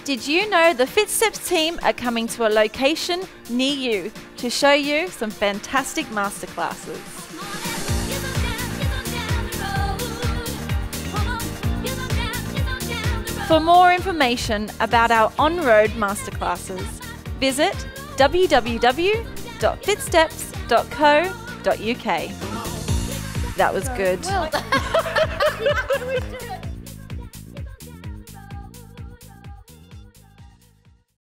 Did you know the Fitsteps team are coming to a location near you to show you some fantastic masterclasses? For more information about our on-road masterclasses, visit www.fitsteps.co.uk. That was good. Well done.